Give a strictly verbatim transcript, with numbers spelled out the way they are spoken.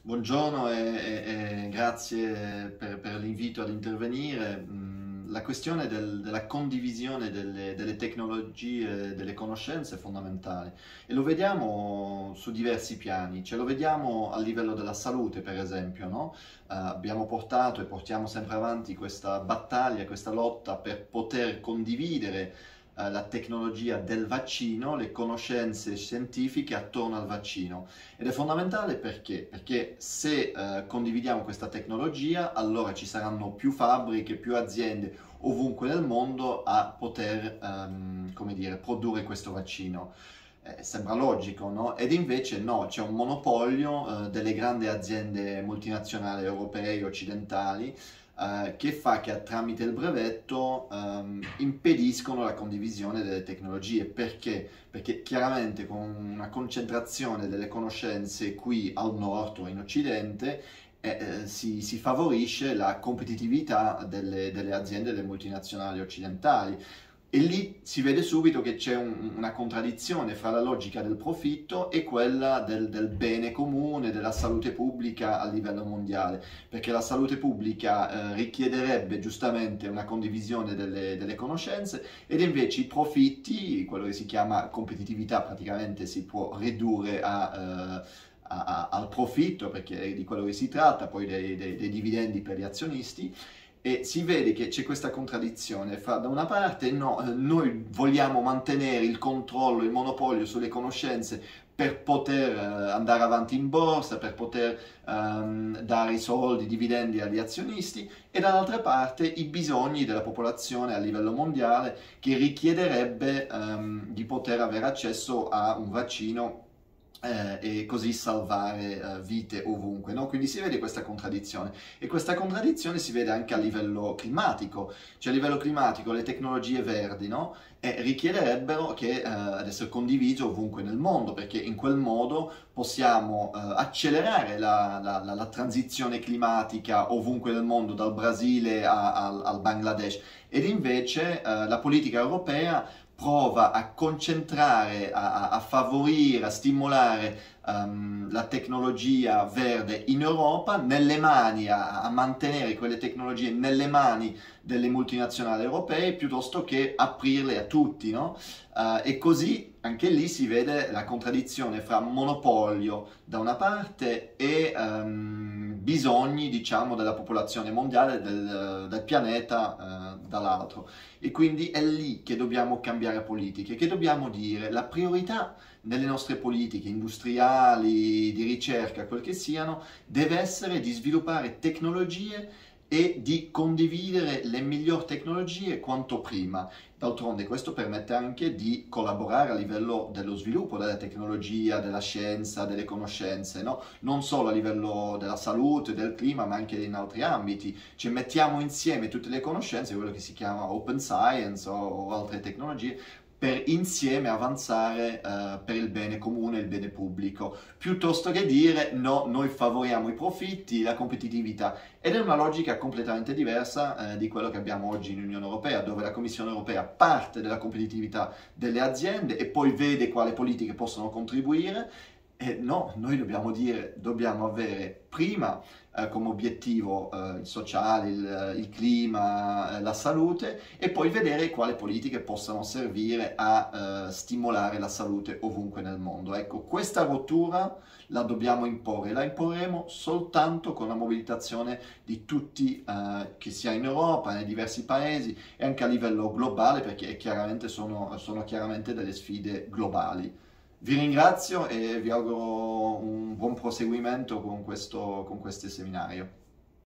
Buongiorno e, e- e grazie per, per l'invito ad intervenire. Mm, La questione del- della condivisione delle, delle tecnologie, delle conoscenze è fondamentale e lo vediamo su diversi piani, ce lo vediamo a livello della salute, per esempio, no? Eh, abbiamo portato e portiamo sempre avanti questa battaglia, questa lotta per poter condividere eh, la tecnologia del vaccino, le conoscenze scientifiche attorno al vaccino. Ed è fondamentale perché? Perché se eh, condividiamo questa tecnologia, allora ci saranno più fabbriche, più aziende ovunque nel mondo a poter, ehm, come dire, produrre questo vaccino. Eh, sembra logico, no? Ed invece no, c'è un monopolio eh, delle grandi aziende multinazionali europee e occidentali eh, che fa che tramite il brevetto ehm, impediscono la condivisione delle tecnologie. Perché? Perché chiaramente con una concentrazione delle conoscenze qui al nord o in occidente eh, eh, si, si favorisce la competitività delle, delle aziende delle multinazionali occidentali. E lì si vede subito che c'è un- una contraddizione fra la logica del profitto e quella del, del bene comune, della salute pubblica a livello mondiale, perché la salute pubblica eh, richiederebbe giustamente una condivisione delle, delle conoscenze ed invece i profitti, quello che si chiama competitività, praticamente si può ridurre a... eh, a- a- al profitto, perché è di quello che si tratta, poi dei, dei- dei dividendi per gli azionisti, e si vede che c'è questa contraddizione fra, da una parte, no, eh, noi vogliamo mantenere il controllo, il monopolio sulle conoscenze per poter eh, andare avanti in borsa, per poter ehm, dare i soldi, i dividendi agli azionisti, e dall'altra parte i bisogni della popolazione a livello mondiale che richiederebbe ehm, di poter avere accesso a un vaccino eh, e così salvare eh, vite ovunque, no? Quindi si vede questa contraddizione e questa contraddizione si vede anche a livello climatico, cioè a livello climatico le tecnologie verdi, no? E richiederebbero che, eh, ad essere condivise ovunque nel mondo, perché in quel modo possiamo eh, accelerare la, la- la- la transizione climatica ovunque nel mondo, dal Brasile a- al, al Bangladesh. Ed invece eh, la politica europea prova a concentrare, a, a favorire, a stimolare um, la tecnologia verde in Europa, nelle mani, a, a mantenere quelle tecnologie nelle mani delle multinazionali europee, piuttosto che aprirle a tutti, no? Uh, e così anche lì si vede la contraddizione fra monopolio da una parte e um, bisogni, diciamo, della popolazione mondiale, del, del pianeta uh, dall'altro. E quindi è lì che dobbiamo cambiare politiche, che dobbiamo dire la priorità nelle nostre politiche industriali, di ricerca, quel che siano, deve essere di sviluppare tecnologie e di condividere le migliori tecnologie quanto prima. D'altronde questo permette anche di collaborare a livello dello sviluppo della tecnologia, della scienza, delle conoscenze, no? Non solo a livello della salute, del clima, ma anche in altri ambiti. Cioè mettiamo insieme tutte le conoscenze, quello che si chiama open science o, o altre tecnologie, per insieme avanzare eh, per il bene comune, il bene pubblico, piuttosto che dire no, noi favoriamo i profitti, la competitività. Ed è una logica completamente diversa eh, di quello che abbiamo oggi in Unione Europea, dove la Commissione Europea parte della competitività delle aziende e poi vede quali politiche possono contribuire. E no, noi dobbiamo dire, dobbiamo avere prima eh, come obiettivo eh, il sociale, il, il clima, eh, la salute, e poi vedere quali politiche possano servire a eh, stimolare la salute ovunque nel mondo. Ecco, questa rottura la dobbiamo imporre, la imporremo soltanto con la mobilitazione di tutti, eh, che sia in Europa, nei diversi paesi e anche a livello globale, perché chiaramente sono, sono chiaramente delle sfide globali. Vi ringrazio e vi auguro un buon proseguimento con questo, con questo seminario.